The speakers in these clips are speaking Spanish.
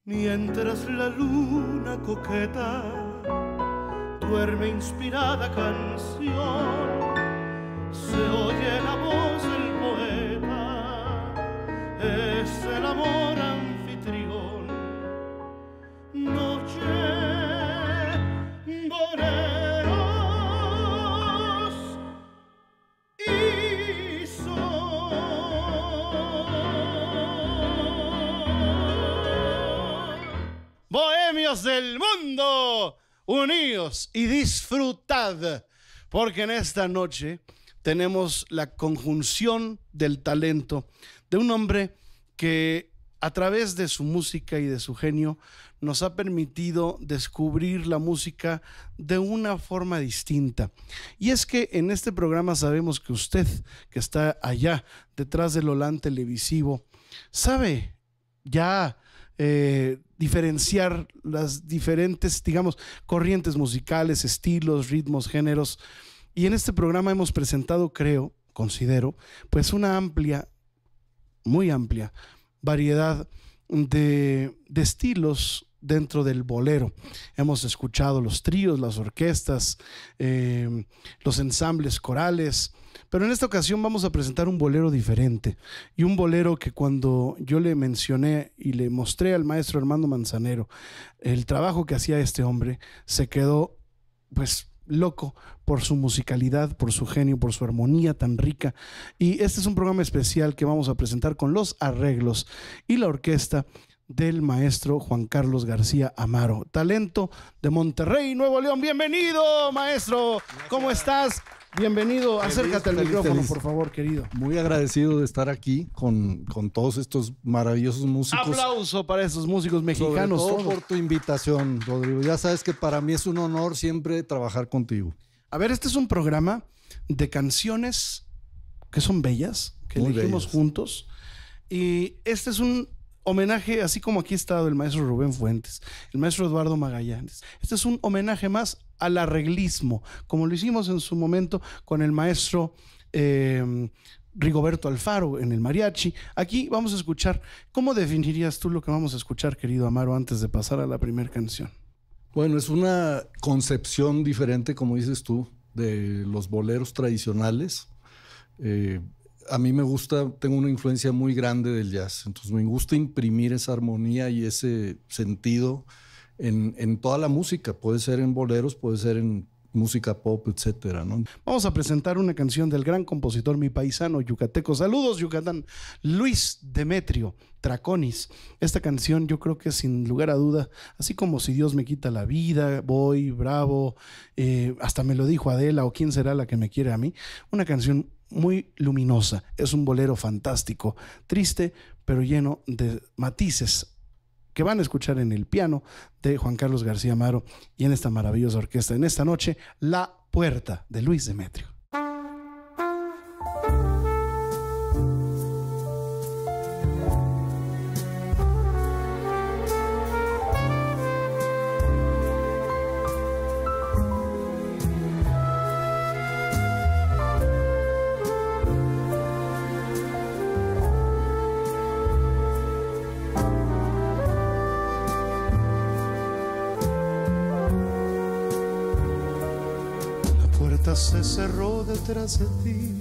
Mientras la luna coqueta duerme inspirada canción, se oye la voz del poeta, es el amor anfitrión. Noche, boleros y sol. Bohemios del mundo, unidos y disfrutad, porque en esta noche tenemos la conjunción del talento de un hombre que a través de su música y de su genio nos ha permitido descubrir la música de una forma distinta. Y es que en este programa sabemos que usted, que está allá detrás del volante televisivo, sabe ya diferenciar las diferentes, digamos, corrientes musicales, estilos, ritmos, géneros. Y en este programa hemos presentado, considero, pues una amplia, muy amplia variedad de estilos dentro del bolero. Hemos escuchado los tríos, las orquestas, los ensambles corales, pero en esta ocasión vamos a presentar un bolero diferente, y un bolero que cuando yo le mencioné y le mostré al maestro Armando Manzanero el trabajo que hacía este hombre, se quedó pues loco por su musicalidad, por su genio, por su armonía tan rica. Y este es un programa especial que vamos a presentar con los arreglos y la orquesta del maestro Juan Carlos García Amaro, talento de Monterrey, Nuevo León. Bienvenido, maestro. Gracias. ¿Cómo estás? Bienvenido. Acércate al micrófono, por favor, querido. Muy agradecido de estar aquí con todos estos maravillosos músicos. Aplauso para estos músicos mexicanos. Sobre todo por tu invitación, Rodrigo. Ya sabes que para mí es un honor siempre trabajar contigo. A ver, este es un programa de canciones que son bellas, que muy elegimos bellas juntos. Y este es un homenaje, así como aquí ha estado el maestro Rubén Fuentes, el maestro Eduardo Magallanes. Este es un homenaje más al arreglismo, como lo hicimos en su momento con el maestro Rigoberto Alfaro en el mariachi. Aquí vamos a escuchar. ¿Cómo definirías tú lo que vamos a escuchar, querido Amaro, antes de pasar a la primera canción? Bueno, es una concepción diferente, como dices tú, de los boleros tradicionales. A mí me gusta, tengo una influencia muy grande del jazz, entonces me gusta imprimir esa armonía y ese sentido en toda la música. Puede ser en boleros, puede ser en música pop, etcétera, ¿no? Vamos a presentar una canción del gran compositor, mi paisano yucateco. Saludos, Yucatán. Luis Demetrio Traconis. Esta canción yo creo que sin lugar a duda, así como Si Dios me quita la vida, Voy, Bravo, hasta me lo dijo Adela o Quién será la que me quiere a mí. Una canción muy luminosa. Es un bolero fantástico, triste, pero lleno de matices que van a escuchar en el piano de Juan Carlos García Amaro y en esta maravillosa orquesta. En esta noche, La Puerta, de Luis Demetrio. Se cerró detrás de ti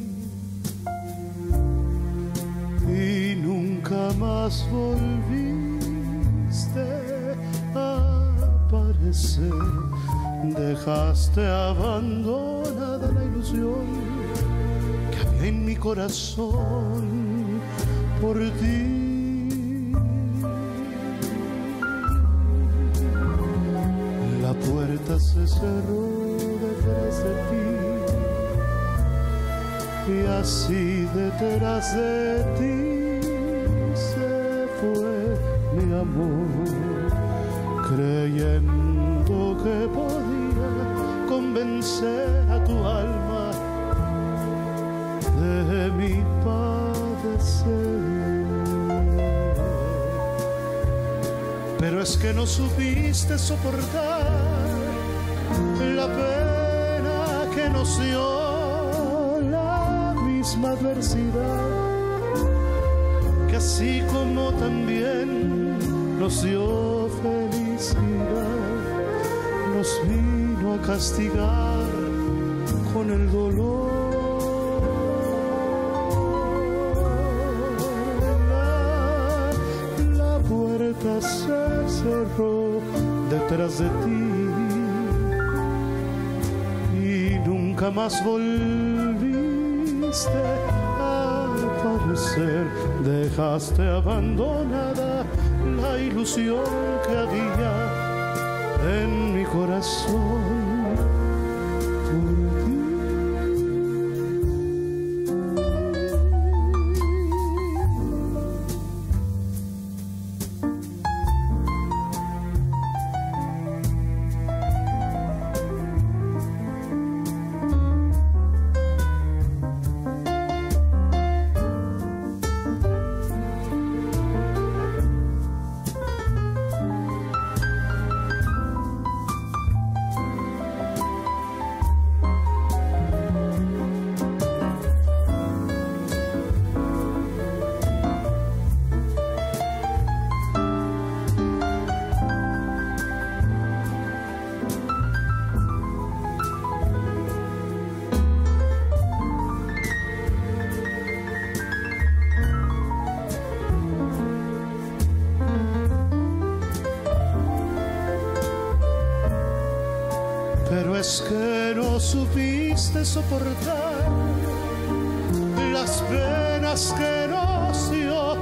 y nunca más volviste a aparecer. Dejaste abandonada la ilusión que había en mi corazón por ti. La puerta se cerró detrás de ti y así detrás de ti se fue mi amor, creyendo que podía convencer a tu alma de mi padecer. Pero es que no supiste soportar la pena que nos dio la misma adversidad, que así como también nos dio felicidad, nos vino a castigar con el dolor. La puerta se cerró detrás de ti y nunca más volviste a aparecer. Dejaste abandonada la ilusión que había en mi corazón por ti. Pero es que no supiste soportar las penas que nos dio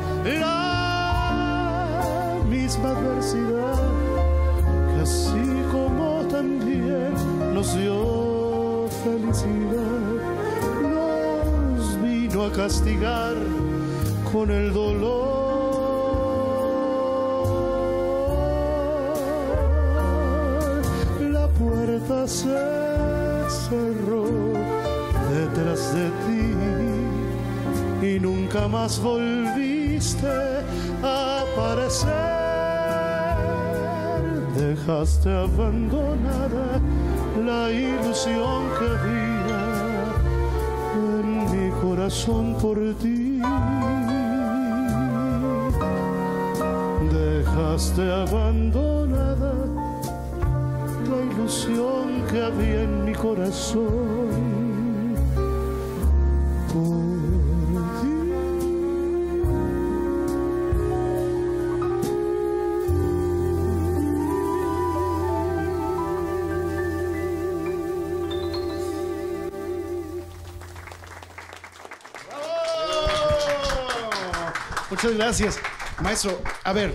la misma adversidad, que así como también nos dio felicidad, nos vino a castigar con el dolor. La puerta se cerró detrás de ti y nunca más volviste a aparecer. Dejaste abandonada la ilusión que había en mi corazón por ti. Dejaste abandonada la ilusión que había en mi corazón por ti. Muchas gracias, maestro. A ver,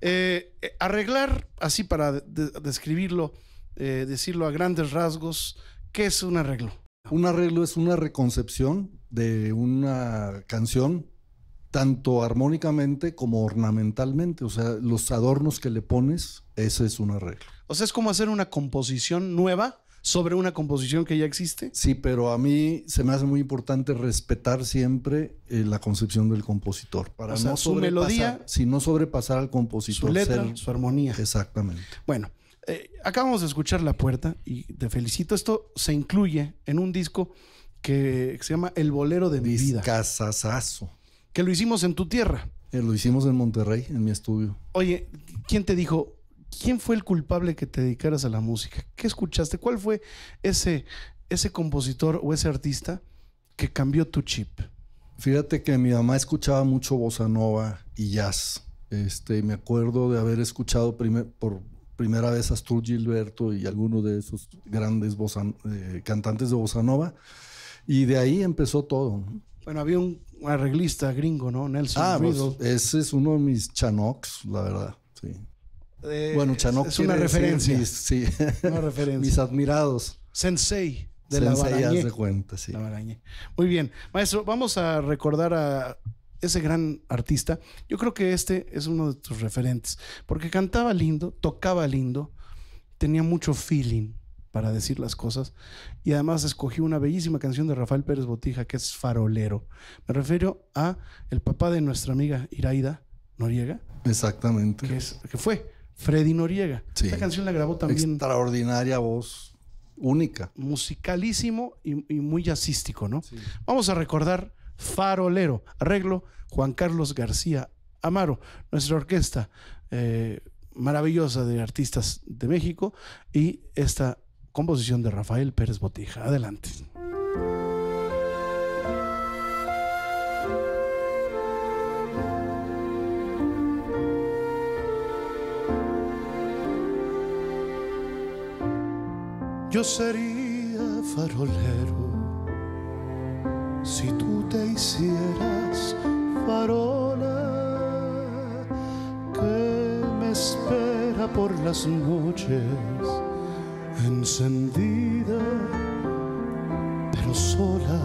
arreglar, así para describirlo, decirlo a grandes rasgos, ¿qué es un arreglo? Un arreglo es una reconcepción de una canción, tanto armónicamente como ornamentalmente. O sea, los adornos que le pones, ese es un arreglo. O sea, es como hacer una composición nueva sobre una composición que ya existe. Sí, pero a mí se me hace muy importante respetar siempre la concepción del compositor. Para o sea, no su melodía, si no sobrepasar al compositor. Su letra, su armonía. Exactamente. Bueno, acabamos de escuchar La Puerta y te felicito. Esto se incluye en un disco que se llama El Bolero de mi vida. Discazazazo. Que lo hicimos en tu tierra. Lo hicimos en Monterrey, en mi estudio. Oye, ¿quién te dijo? ¿Quién fue el culpable que te dedicaras a la música? ¿Qué escuchaste? ¿Cuál fue ese compositor o ese artista que cambió tu chip? Fíjate que mi mamá escuchaba mucho bossa nova y jazz. Me acuerdo de haber escuchado por primera vez a Astor Gilberto y algunos de esos grandes cantantes de bossa nova. Y de ahí empezó todo. Bueno, había un arreglista gringo, ¿no? Nelson Riddle. Pues, ese es uno de mis chanocs, la verdad. Sí. Bueno, Chanok es una referencia. Una referencia. Mis admirados. Sensei de La Barañé. Haz de cuenta, sí. La Barañé. Muy bien. Maestro, vamos a recordar a ese gran artista. Yo creo que este es uno de tus referentes, porque cantaba lindo, tocaba lindo, tenía mucho feeling para decir las cosas y además escogió una bellísima canción de Rafael Pérez Botija que es Farolero. Me refiero a el papá de nuestra amiga Iraida Noriega. Exactamente. Que fue Freddy Noriega. Sí. Esta canción la grabó también. Extraordinaria voz, única. Musicalísimo y muy jazzístico, ¿no? Sí. Vamos a recordar Farolero, arreglo Juan Carlos García Amaro, nuestra orquesta maravillosa de artistas de México y esta composición de Rafael Pérez Botija. Adelante. Yo sería farolero si tú te hicieras farola que me espera por las noches, encendida pero sola.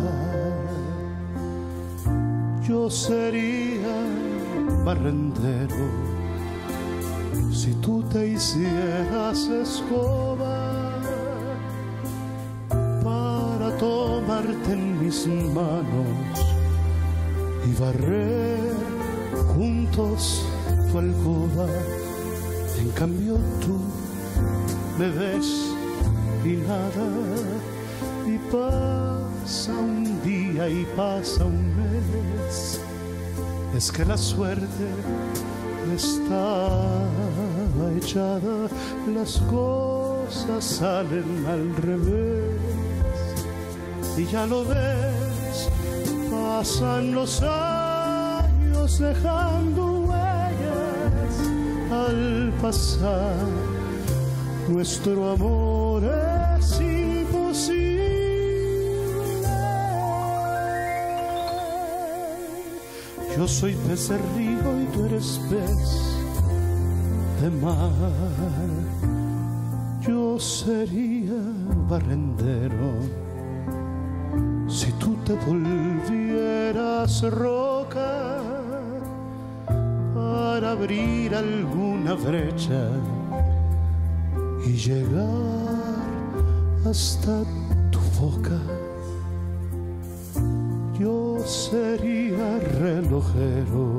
Yo sería barrendero si tú te hicieras escoba para tomarte en mis manos y barrer juntos tu alcoba. En cambio tú me ves y nada, y pasa un día y pasa un mes. Es que la suerte está echada, las cosas salen al revés. Y ya lo ves, pasan los años dejando huellas al pasar. Nuestro amor es imposible. Yo soy pez de río y tú eres pez de mar. Yo sería barrendero si tú te volvieras roca para abrir alguna brecha y llegar hasta tu boca. Yo sería relojero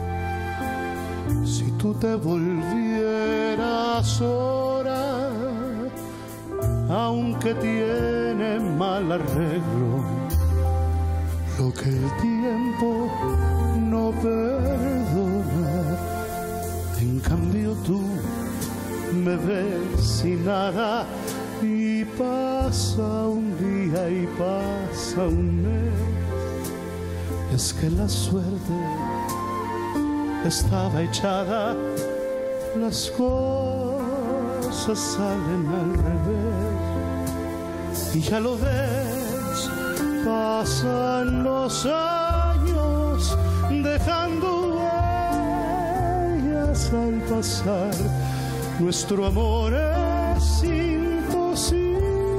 si tú te volvieras hora, aunque tiene mal arreglo lo que el tiempo no perdona. En cambio tú me ves y nada, y pasa un día y pasa un mes. Es que la suerte estaba echada, las cosas salen al revés. Y ya lo ves, pasan los años dejando huellas al pasar. Nuestro amor es imposible.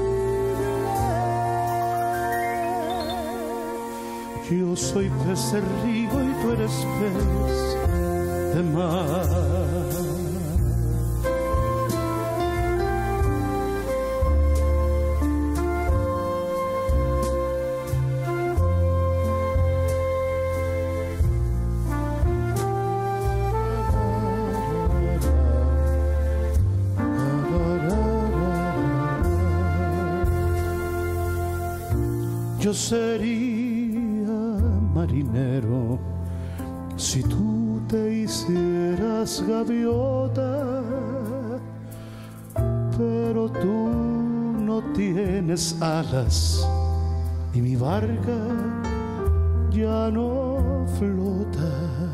Yo soy pez de río y tú eres pez de mar. Yo sería marinero si tú te hicieras gaviota, pero tú no tienes alas y mi barca ya no flota.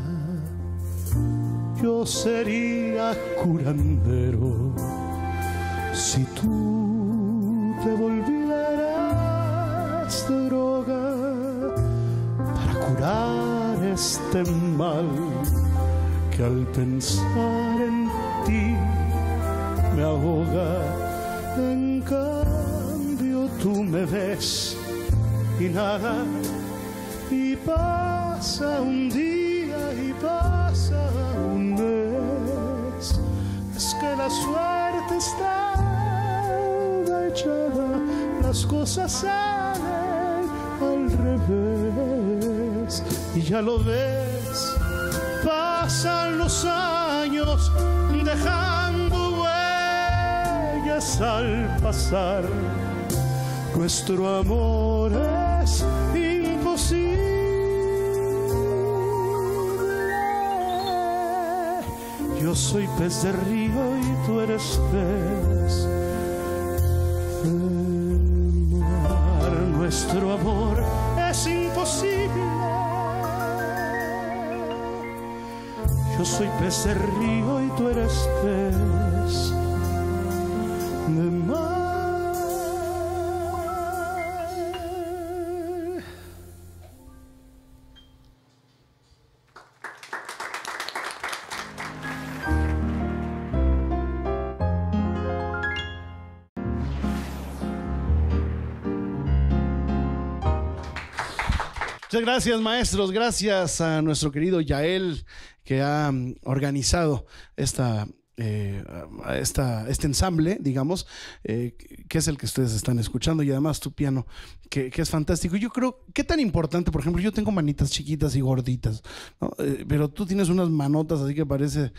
Yo sería curandero si tú te volvieras droga para curar este mal que al pensar en ti me ahoga. En cambio tú me ves y nada, y pasa un día y pasa un mes. Es que la suerte está echada, las cosas salen al revés. Y ya lo ves, pasan los años dejando huellas al pasar. Nuestro amor es imposible. Yo Yo soy pez de río y tú eres pez de mar. Nuestro amor es imposible. Yo soy pez de río y tú eres pez de mar. Muchas gracias, maestros. Gracias a nuestro querido Yael, que ha organizado este ensamble, digamos, que es el que ustedes están escuchando, y además tu piano, que es fantástico. Yo creo, ¿qué tan importante? Por ejemplo, yo tengo manitas chiquitas y gorditas, ¿no? Pero tú tienes unas manotas así que parece...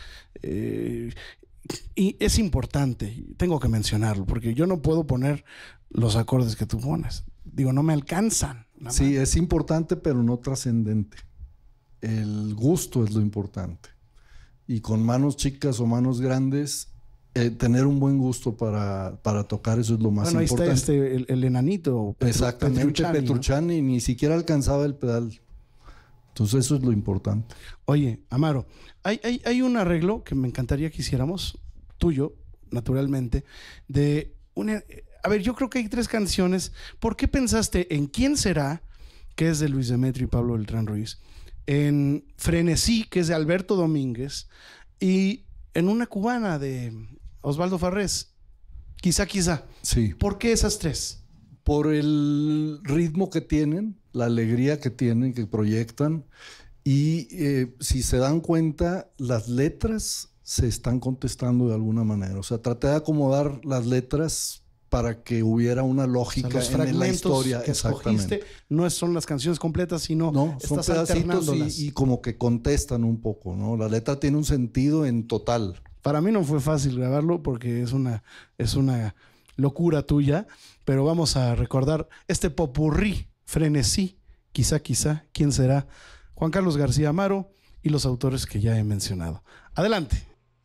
y es importante, tengo que mencionarlo, porque yo no puedo poner los acordes que tú pones. Digo, no me alcanzan. Sí, es importante, pero no trascendente. El gusto es lo importante. Y con manos chicas o manos grandes, tener un buen gusto para tocar, eso es lo más importante. Ahí está el enanito. Exactamente, Petrucciani, ¿no? Ni siquiera alcanzaba el pedal. Entonces eso es lo importante. Oye, Amaro, hay un arreglo que me encantaría que hiciéramos, tuyo, naturalmente, de una... A ver, yo creo que hay 3 canciones. ¿Por qué pensaste en ¿Quién será?, que es de Luis Demetrio y Pablo Beltrán Ruiz, en Frenesí, que es de Alberto Domínguez, y en una cubana de Osvaldo Farrés, Quizá, quizá? Sí. ¿Por qué esas 3? Por el ritmo que tienen, la alegría que tienen, que proyectan, y si se dan cuenta, las letras se están contestando de alguna manera. O sea, traté de acomodar las letras para que hubiera una lógica, o sea, en la historia que escogiste no son las canciones completas, sino son pedacitos y como que contestan un poco, ¿no? La letra tiene un sentido en total. Para mí no fue fácil grabarlo porque es una locura tuya, pero vamos a recordar este popurrí, Frenesí, Quizá, quizá, ¿quién será? Juan Carlos García Amaro y los autores que ya he mencionado. Adelante.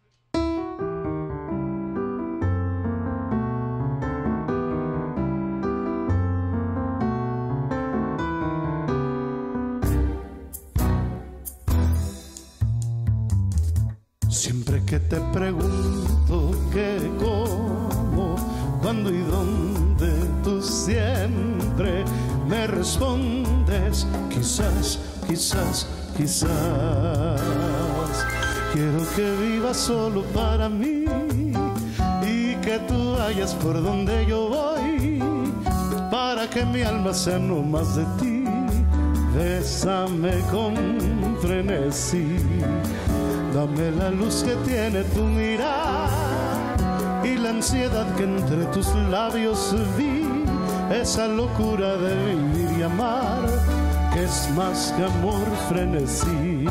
Siempre que te pregunto qué, cómo, cuándo y dónde, tú siempre me respondes quizás, quizás, quizás. Quiero que vivas solo para mí y que tú vayas por donde yo voy, para que mi alma sea no más de ti. Bésame con frenesí, dame la luz que tiene tu mirar y la ansiedad que entre tus labios vi, esa locura de vivir y amar, que es más que amor, frenesí.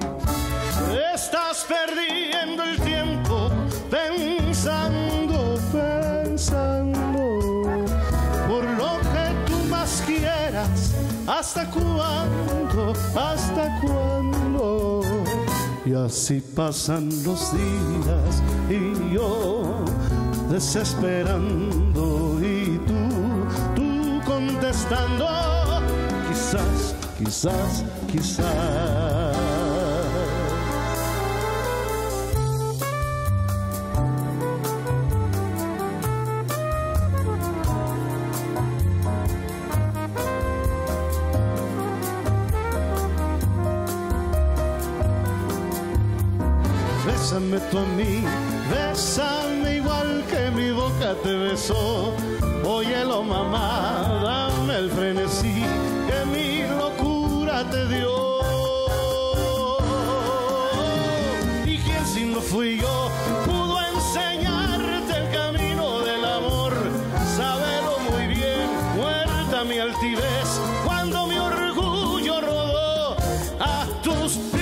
Estás perdiendo el tiempo pensando, pensando, por lo que tú más quieras. ¿Hasta cuándo? ¿Hasta cuándo? Y así pasan los días y yo desesperando y tú contestando quizás, quizás, quizás. Bésame tú a mí, bésame igual que mi boca te besó. Óyelo, mamá, dame el frenesí que mi locura te dio. ¿Y quién si no fui yo pudo enseñarte el camino del amor? Sábelo muy bien, muerta mi altivez, cuando mi orgullo rodó a tus pies.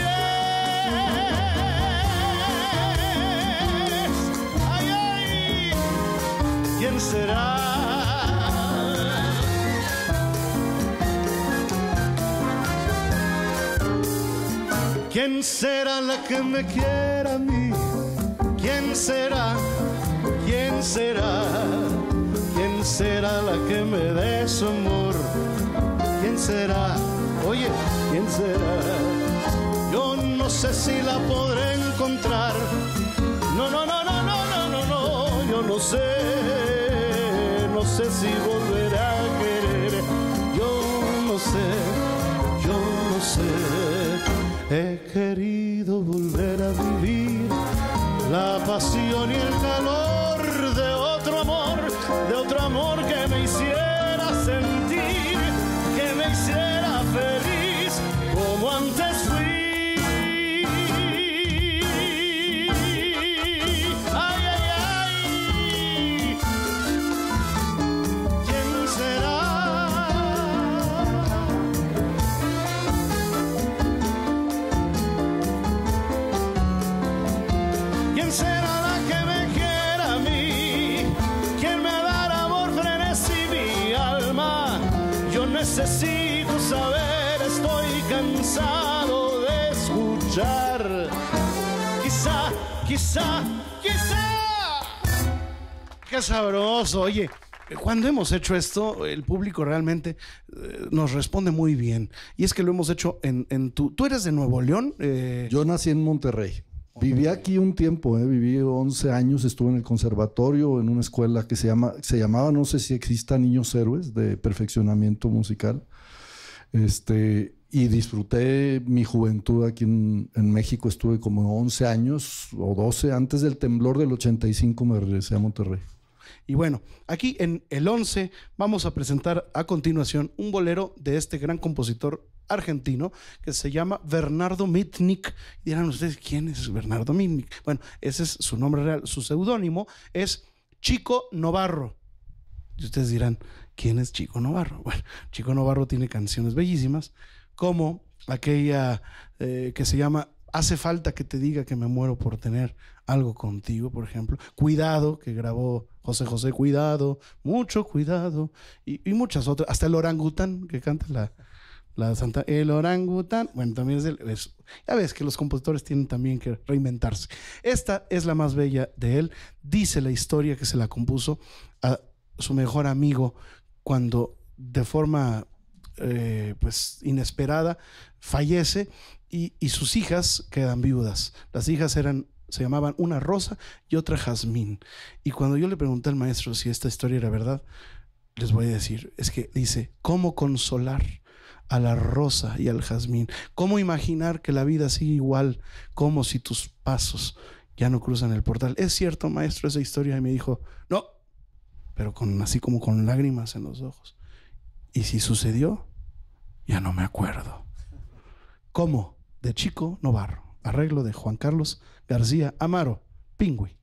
¿Quién será? ¿Quién será la que me quiera a mí ¿quién será? ¿Quién será? ¿Quién será la que me dé su amor? ¿Quién será? Oye, ¿quién será? Yo no sé si la podré encontrar. No, no, no, no, no, no, no, no. Yo no sé si volveré a querer. Yo no sé. He querido volver a vivir la pasión y el calor de otro amor que me hiciera sentir, que me hiciera feliz como antes fui. Ay, ay, ay. ¿Quién será? ¿Quién será la que me quiera a mí? ¿Quién me dará amor, frenesí mi alma? Yo necesito saber, estoy cansado de escuchar. Quizá. Qué sabroso. Oye, cuando hemos hecho esto, el público realmente nos responde muy bien. Y es que lo hemos hecho en tu... ¿Tú eres de Nuevo León? Yo nací en Monterrey. Viví aquí un tiempo, viví 11 años, estuve en el conservatorio, en una escuela que se llamaba, no sé si exista, Niños Héroes, de perfeccionamiento musical. Y disfruté mi juventud aquí en México. Estuve como 11 años o 12. Antes del temblor del 85 me regresé a Monterrey. Y bueno, aquí en el 11 vamos a presentar a continuación un bolero de este gran compositor argentino que se llama Bernardo Mitnick. Y dirán ustedes, ¿quién es Bernardo Mitnick? Bueno, ese es su nombre real. Su seudónimo es Chico Novarro. Y ustedes dirán, ¿quién es Chico Novarro? Bueno, Chico Novarro tiene canciones bellísimas, como aquella que se llama Hace falta que te diga que me muero por tener algo contigo, por ejemplo. Cuidado, que grabó José José, cuidado, mucho cuidado, y muchas otras. Hasta el orangután, que canta la Santa, el orangután. Bueno, también ya ves que los compositores tienen también que reinventarse. Esta es la más bella de él. Dice la historia que se la compuso a su mejor amigo cuando de forma pues inesperada fallece, y sus hijas quedan viudas. Las hijas se llamaban una Rosa y otra Jazmín. Y cuando yo le pregunté al maestro si esta historia era verdad, les voy a decir, es que dice, ¿cómo consolar a la Rosa y al Jazmín? ¿Cómo imaginar que la vida sigue igual, como si tus pasos ya no cruzan el portal? ¿Es cierto, maestro, esa historia? Y me dijo, no, pero así como con lágrimas en los ojos. ¿Y si sucedió? Ya no me acuerdo. ¿Cómo? De Chico Novarro. Arreglo de Juan Carlos García Amaro, Pingüi.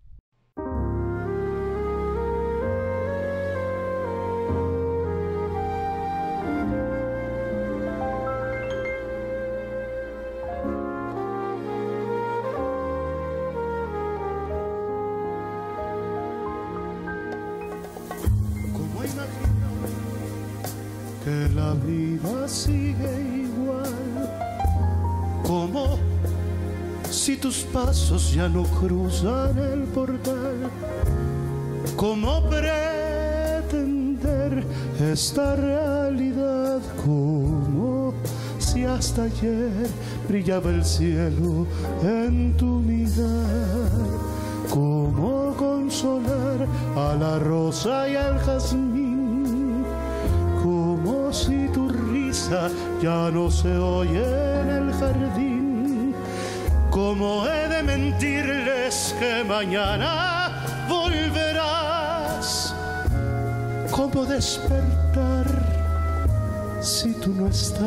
¿Cómo imaginar que la vida sigue igual? ¿Cómo si tus pasos ya no cruzan el portal? ¿Cómo pretender esta realidad? ¿Cómo si hasta ayer brillaba el cielo en tu mirar? ¿Cómo consolar a la rosa y al jazmín? ¿Cómo si tu risa ya no se oye en el jardín? ¿Cómo he de mentirles que mañana volverás? ¿Cómo despertar si tú no estás?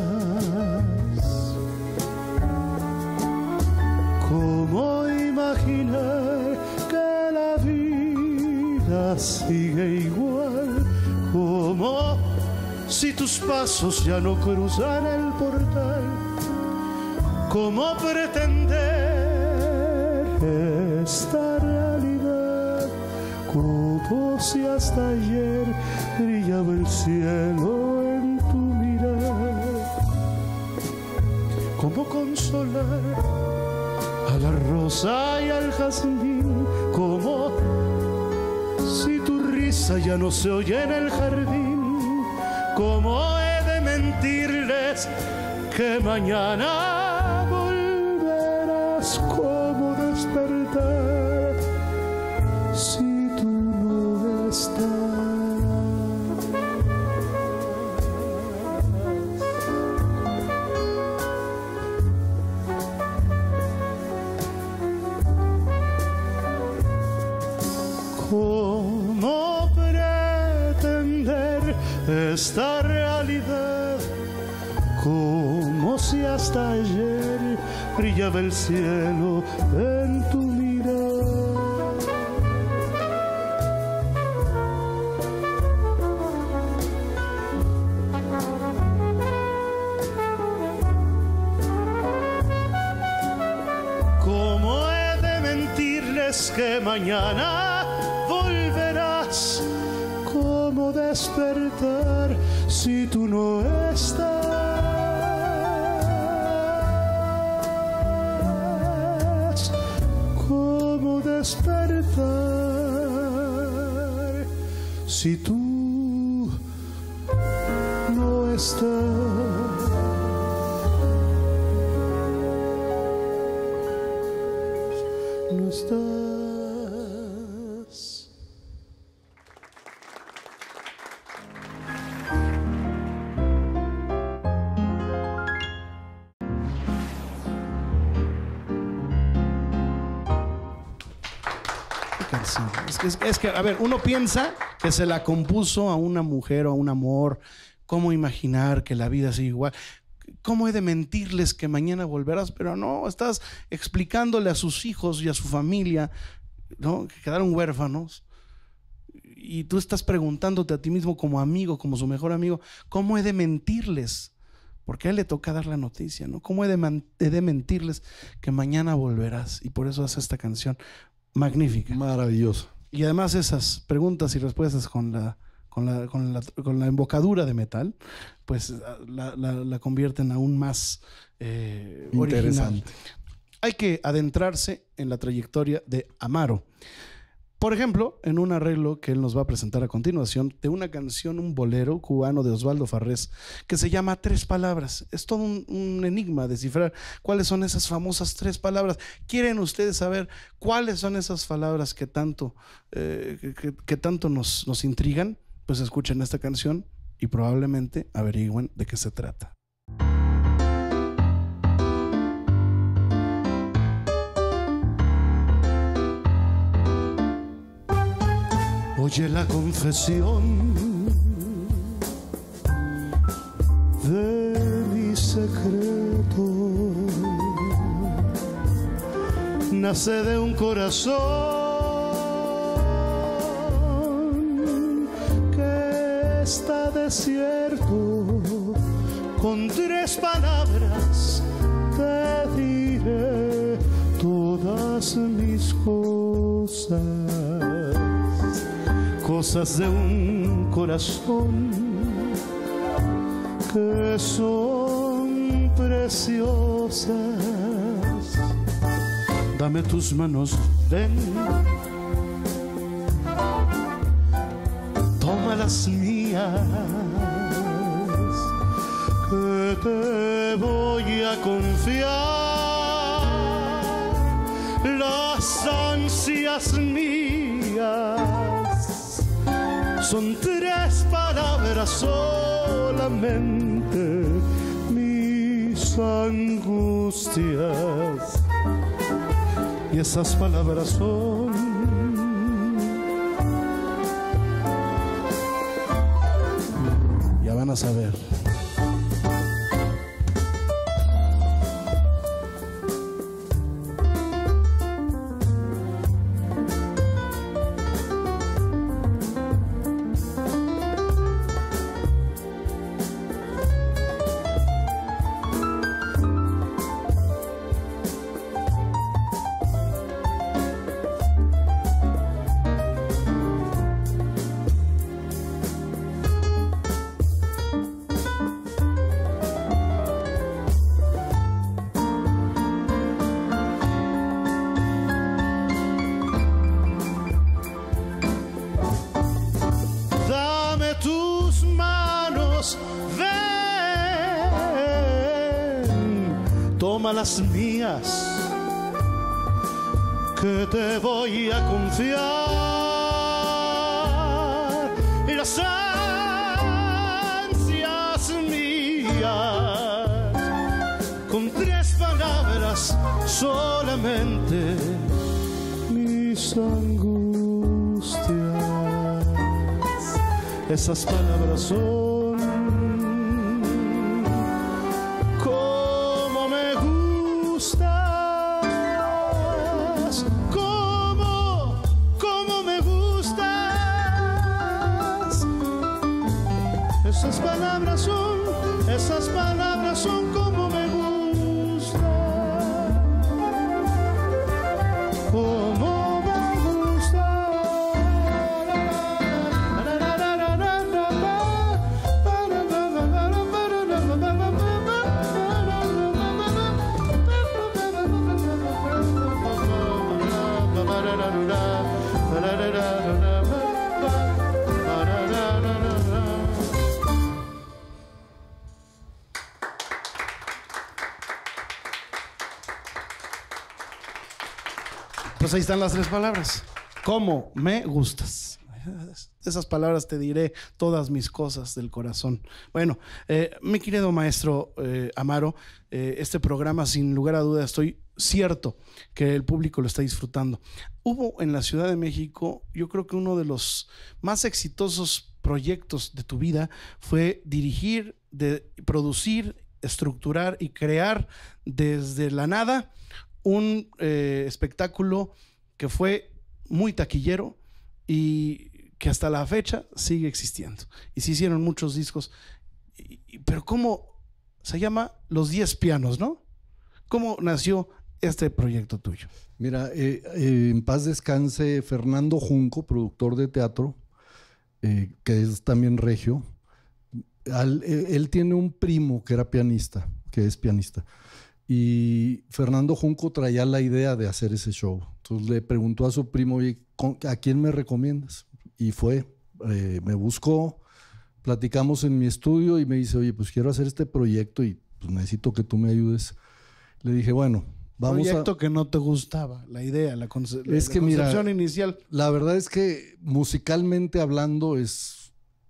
¿Cómo imaginar que la vida sigue igual? ¿Cómo si tus pasos ya no cruzan el portal? ¿Cómo pretender esta realidad? ¿Cómo si hasta ayer brillaba el cielo en tu mirar? ¿Cómo consolar a la rosa y al jazmín? como si tu risa ya no se oye en el jardín. ¿Cómo he de mentirles que mañana volverás? ¿Cómo despertar si tú no estás? ¿Cómo pretender esta realidad? Como si hasta ayer brillaba el cielo en tu mirada. ¿Cómo he de mentirles que mañana volverás? ¿Cómo despertar si tú no estás? ¿Cómo despertar si tú no estás? No estás. Es que, a ver, uno piensa que se la compuso a una mujer o a un amor. ¿Cómo imaginar que la vida sigue igual? ¿Cómo he de mentirles que mañana volverás? Pero no, estás explicándole a sus hijos y a su familia, ¿no?, que quedaron huérfanos. Y tú estás preguntándote a ti mismo como amigo, como su mejor amigo, ¿cómo he de mentirles? Porque a él le toca dar la noticia, ¿no? ¿Cómo he de mentirles que mañana volverás? Y por eso hace esta canción magnífica. Maravilloso. Y además esas preguntas y respuestas con la embocadura de metal, pues la convierten aún más interesante. original. Hay que adentrarse en la trayectoria de Amaro. Por ejemplo, en un arreglo que él nos va a presentar a continuación de una canción, un bolero cubano de Osvaldo Farrés, que se llama Tres Palabras. Es todo un enigma descifrar cuáles son esas famosas tres palabras. ¿Quieren ustedes saber cuáles son esas palabras que tanto, que tanto nos intrigan? Pues escuchen esta canción y probablemente averigüen de qué se trata. Oye la confesión de mi secreto, nace de un corazón que está desierto. Con tres palabras te diré todas mis cosas. Cosas de un corazón que son preciosas. Dame tus manos, ven, toma las mías, que te voy a confiar las ansias mías. Son tres palabras solamente, mis angustias. Y esas palabras son ya van a saber. toma las mías, que te voy a confiar, y las ansias mías, con 3 palabras solamente, mis angustias. Esas palabras son como me gustas, como me gustas. Esas palabras son como me gustas, como Pues ahí están las 3 palabras. ¿Cómo me gustas? Esas palabras te diré todas mis cosas del corazón. Bueno, mi querido maestro Amaro, este programa sin lugar a dudas estoy cierto que el público lo está disfrutando. Hubo en la Ciudad de México, yo creo que uno de los más exitosos proyectos de tu vida fue dirigir, producir, estructurar y crear desde la nada un espectáculo que fue muy taquillero y que hasta la fecha sigue existiendo. Y se hicieron muchos discos. Pero ¿cómo se llama? Los 10 pianos, ¿no? ¿Cómo nació este proyecto tuyo? Mira, en paz descanse Fernando Junco, productor de teatro, que es también regio. Él tiene un primo que era pianista, que es pianista. Y Fernando Junco traía la idea de hacer ese show. Entonces le preguntó a su primo, oye, ¿a quién me recomiendas? Y fue, me buscó, platicamos en mi estudio y me dice, oye, pues quiero hacer este proyecto y pues necesito que tú me ayudes. Le dije, bueno, vamos proyecto que no te gustaba, la idea, la concepción mira, inicial. La verdad es que musicalmente hablando es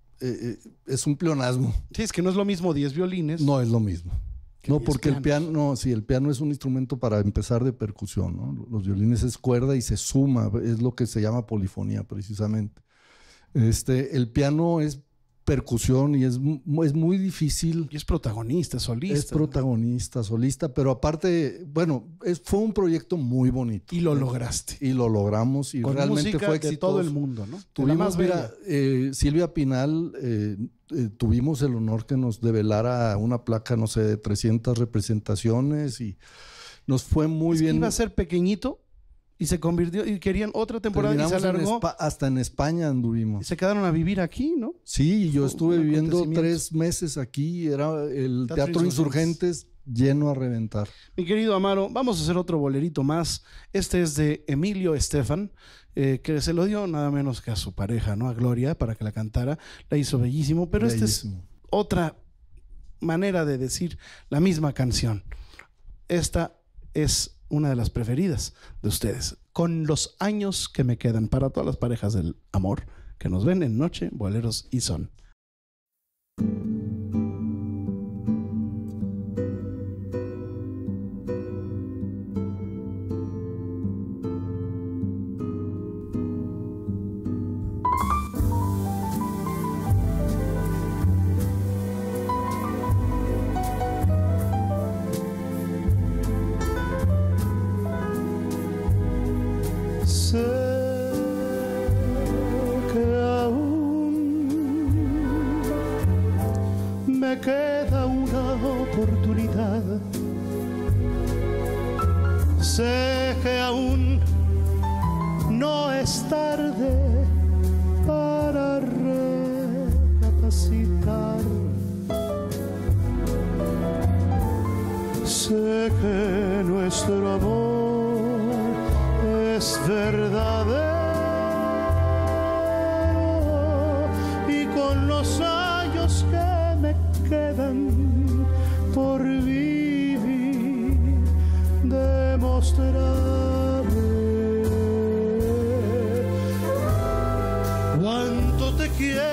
un pleonasmo. Sí, es que no es lo mismo 10 violines. No es lo mismo. No, porque el piano es un instrumento para empezar de percusión, ¿no? Los violines es cuerda y se suma, es lo que se llama polifonía precisamente. El piano es percusión y es muy difícil. Y es protagonista, solista. Es protagonista, solista, pero aparte, bueno, fue un proyecto muy bonito. Y lo lograste. Y lo logramos y con realmente música fue exitoso. De todo el mundo, ¿no? Tuvimos, mira, Silvia Pinal, tuvimos el honor que nos develara una placa, no sé, de 300 representaciones y nos fue muy bien. Iba a ser pequeñito y se convirtió y querían otra temporada y se alargó. Hasta en España anduvimos. Y se quedaron a vivir aquí, ¿no? Sí, yo estuve viviendo 3 meses aquí, era el Teatro Insurgentes lleno a reventar. Mi querido Amaro, vamos a hacer otro bolerito más. Este es de Emilio Estefan, que se lo dio nada menos que a su pareja, ¿no? A Gloria, para que la cantara. La hizo bellísimo, pero esta es otra manera de decir la misma canción. Esta es una de las preferidas de ustedes. Con los años que me quedan, para todas las parejas del amor que nos ven en Noche, Boleros y Son. Queda una oportunidad. Sé que aún no es tarde para recapacitar. Sé que nuestro amor es verdadero y con los años que me quedan por vivir, demostraré cuánto te quiero.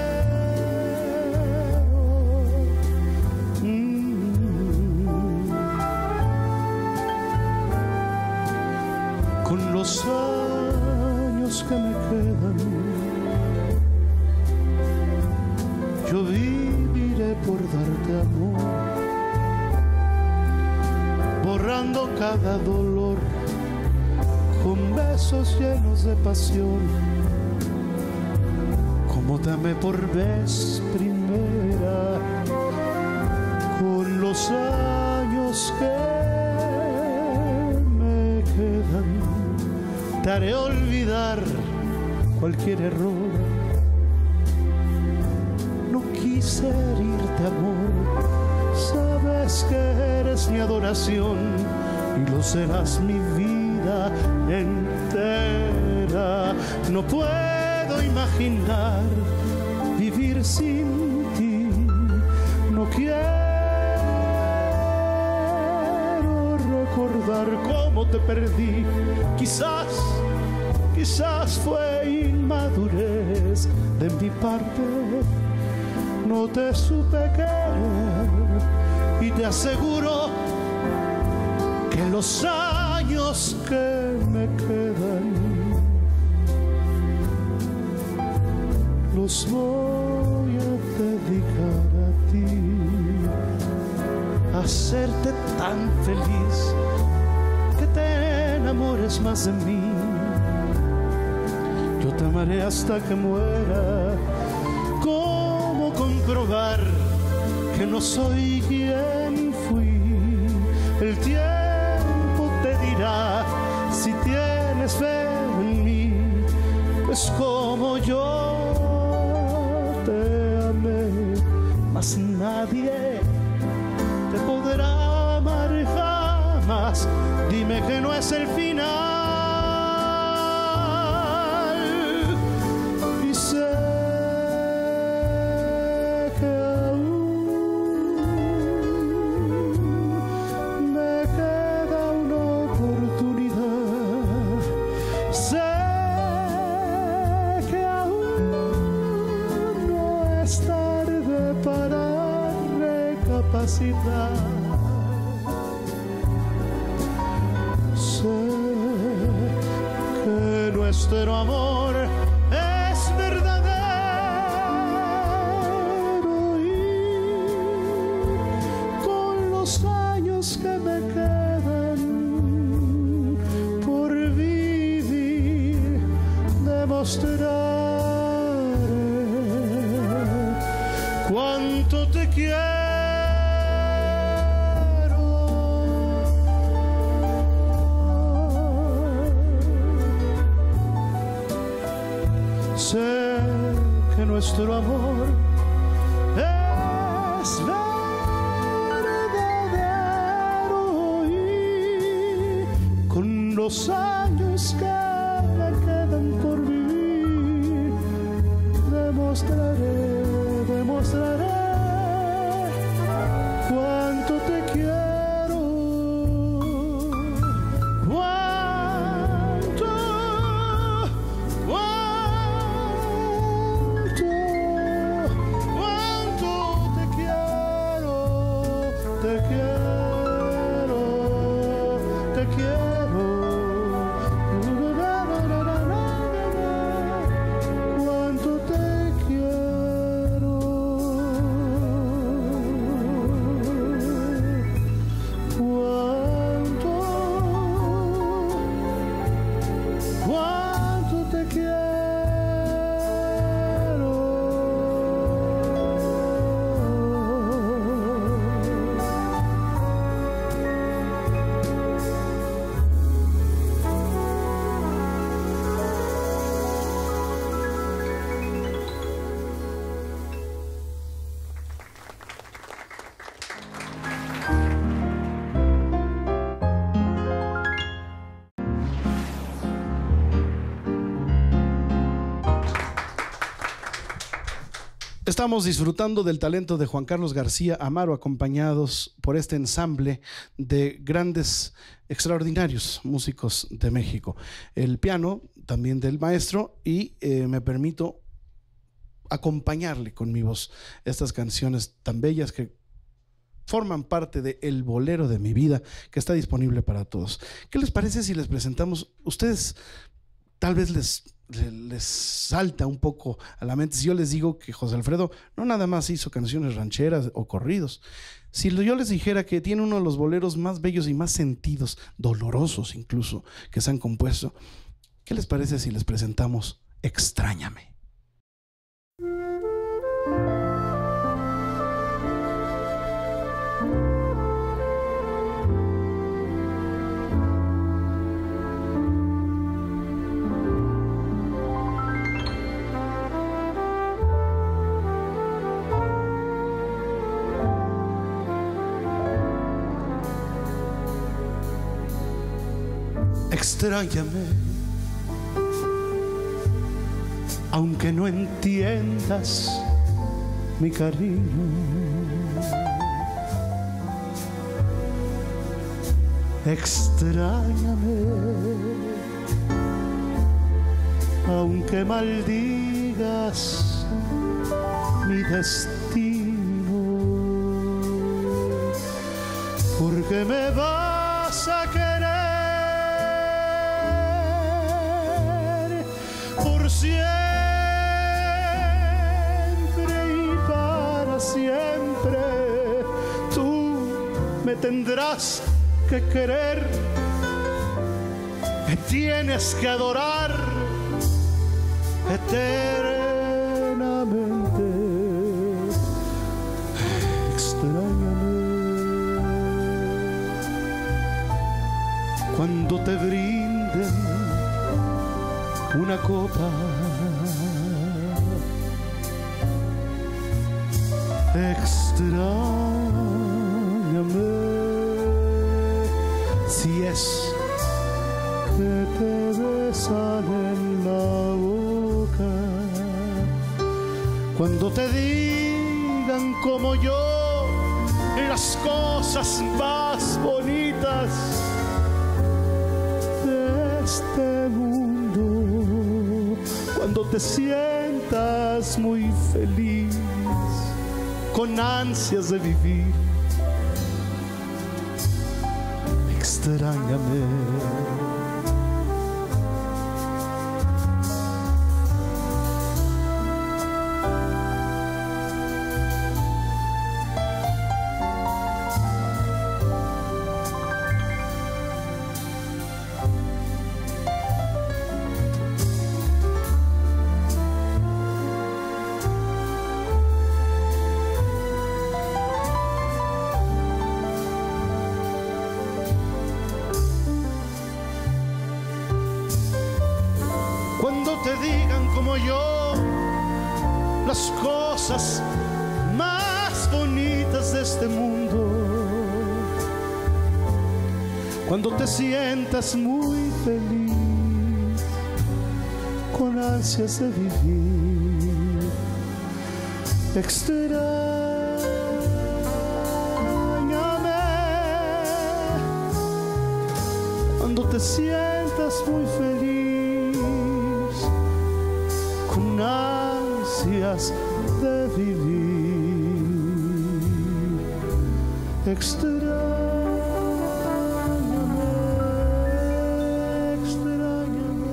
Con los años que me quedan, yo viviré por darte amor, borrando cada dolor con besos llenos de pasión, como te amé por vez primera. Con los años que me quedan, te haré olvidar cualquier error. No quise herirte, amor, sabes que eres mi adoración y lo serás mi vida entera. No puedo imaginar vivir sin ti, no quiero recordar cómo te perdí. Quizás fue inmadurez de mi parte, no te supe querer, y te aseguro que los años que me quedan los voy a dedicar a ti, a hacerte tan feliz que te enamores más de mí. Yo te amaré hasta que muera. ¿Cómo comprobar que no soy quien fui? El tiempo te dirá si tienes fe en mí, pues como yo te amé, mas nadie te podrá amar jamás. Dime que no es el final. Y sé que aún me queda una oportunidad. Sé que aún no es tarde para recapacitar. Que nuestro amor es verdadero y con los años que me quedan por vivir demostraré cuánto te quiero. Sé que nuestro amor es verdadero y con los años que me quedan por vivir demostraré cuánto te quiero. Cuánto te quiero. Estamos disfrutando del talento de Juan Carlos García Amaro, acompañados por este ensamble de grandes, extraordinarios músicos de México. El piano también del maestro y me permito acompañarle con mi voz estas canciones tan bellas que forman parte de El Bolero de mi Vida, que está disponible para todos. ¿Qué les parece si les presentamos? Ustedes tal vez les salta un poco a la mente si yo les digo que José Alfredo no nada más hizo canciones rancheras o corridos. Si yo les dijera que tiene uno de los boleros más bellos y más sentidos, dolorosos incluso, que se han compuesto, ¿qué les parece si les presentamos Extrañame? Extrañame, aunque no entiendas mi cariño. Extrañame, aunque maldigas mi destino, porque me vas a querer por siempre y para siempre. Tú me tendrás que querer, me tienes que adorar eternamente. Extrañame cuando te brinden una copa. Extrañame si es que te besan en la boca, cuando te digan como yo las cosas más bonitas de este mundo, cuando te sientas muy feliz, con ansias de vivir. Extrañame. Te digan como yo las cosas más bonitas de este mundo, cuando te sientas muy feliz, con ansias de vivir. Extrañame cuando te sientas muy feliz, con ansias de vivir. Extrañame, extrañame.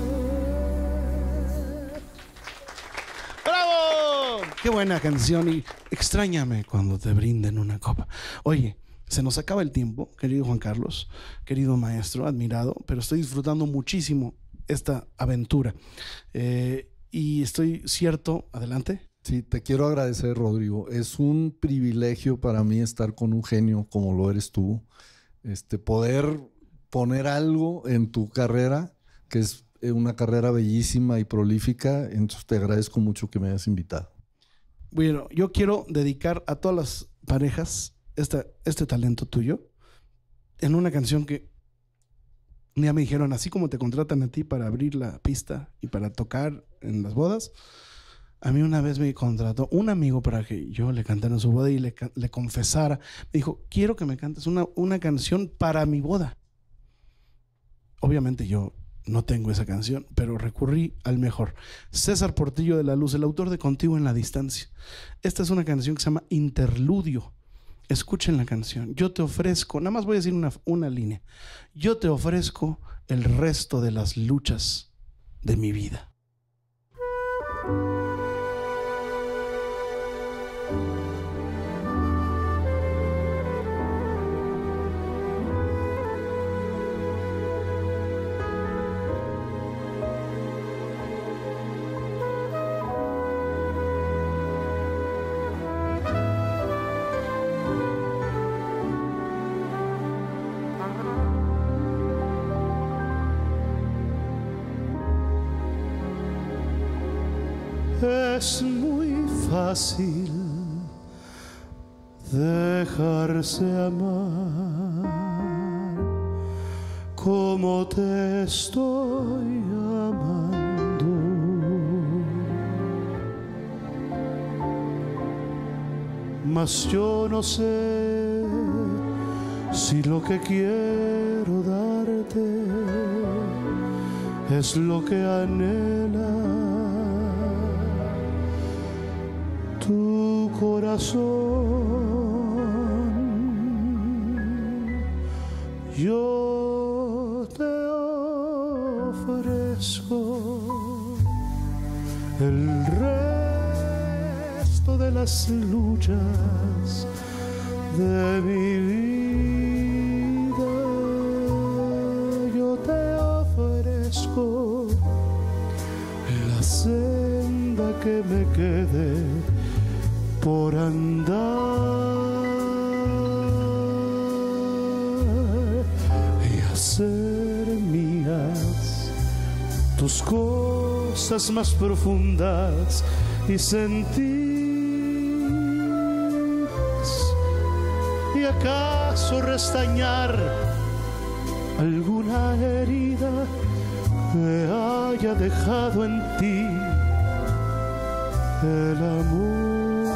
¡Bravo! ¡Qué buena canción! Y extrañame cuando te brinden una copa. Oye, se nos acaba el tiempo, querido Juan Carlos, querido maestro, admirado, pero estoy disfrutando muchísimo esta aventura. Y estoy cierto, adelante. Sí, te quiero agradecer, Rodrigo. Es un privilegio para mí estar con un genio como lo eres tú. Poder poner algo en tu carrera, que es una carrera bellísima y prolífica. Entonces te agradezco mucho que me hayas invitado. Bueno, yo quiero dedicar a todas las parejas este talento tuyo en una canción que un día me dijeron, así como te contratan a ti para abrir la pista y para tocar en las bodas, A mí una vez me contrató un amigo para que yo le cantara en su boda y le confesara. Me dijo, quiero que me cantes una canción para mi boda. Obviamente yo no tengo esa canción, pero recurrí al mejor. César Portillo de la Luz, el autor de Contigo en la Distancia. Esta es una canción que se llama Interludio. Escuchen la canción. Yo te ofrezco, nada más voy a decir una línea. Yo te ofrezco el resto de las luchas de mi vida. Es muy fácil dejarse amar como te estoy amando. Mas yo no sé si lo que quiero darte es lo que anhela tu corazón. Yo te ofrezco el resto de las luchas de mi vida. Yo te ofrezco la senda que me quede por andar y hacer mías tus cosas más profundas y sentir y acaso restañar alguna herida que haya dejado en ti el amor.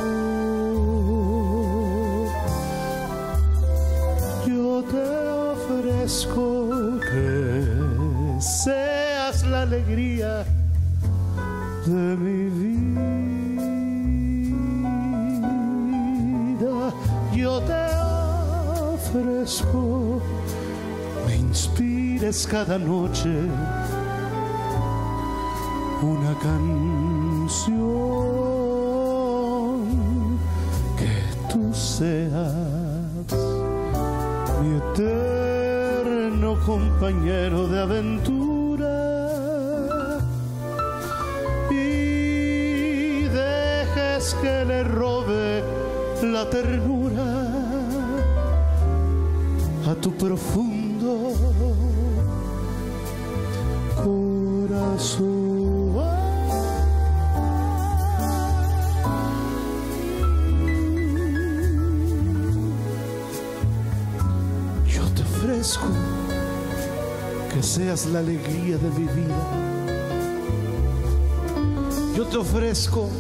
Que seas la alegría de mi vida. Yo te ofrezco, me inspires cada noche una canción, que tú seas mi eterno compañero de aventura y dejes que le robe la ternura a tu profundo corazón. Yo te ofrezco que seas la alegría de mi vida. Yo te ofrezco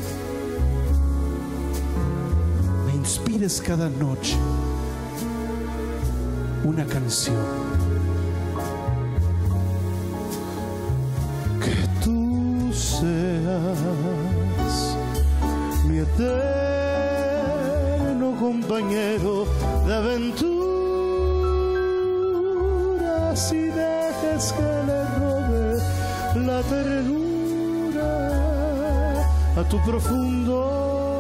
me inspires cada noche una canción, que tú seas mi eterno compañero de aventuras y dejes que le robe la ternura a tu profundo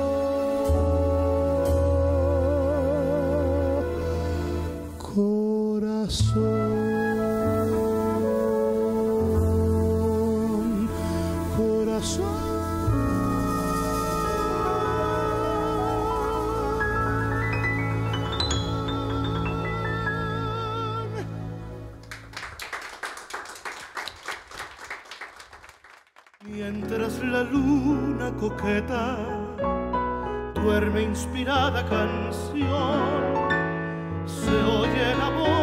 corazón. Mientras la luna coqueta duerme inspirada canción, se oye la voz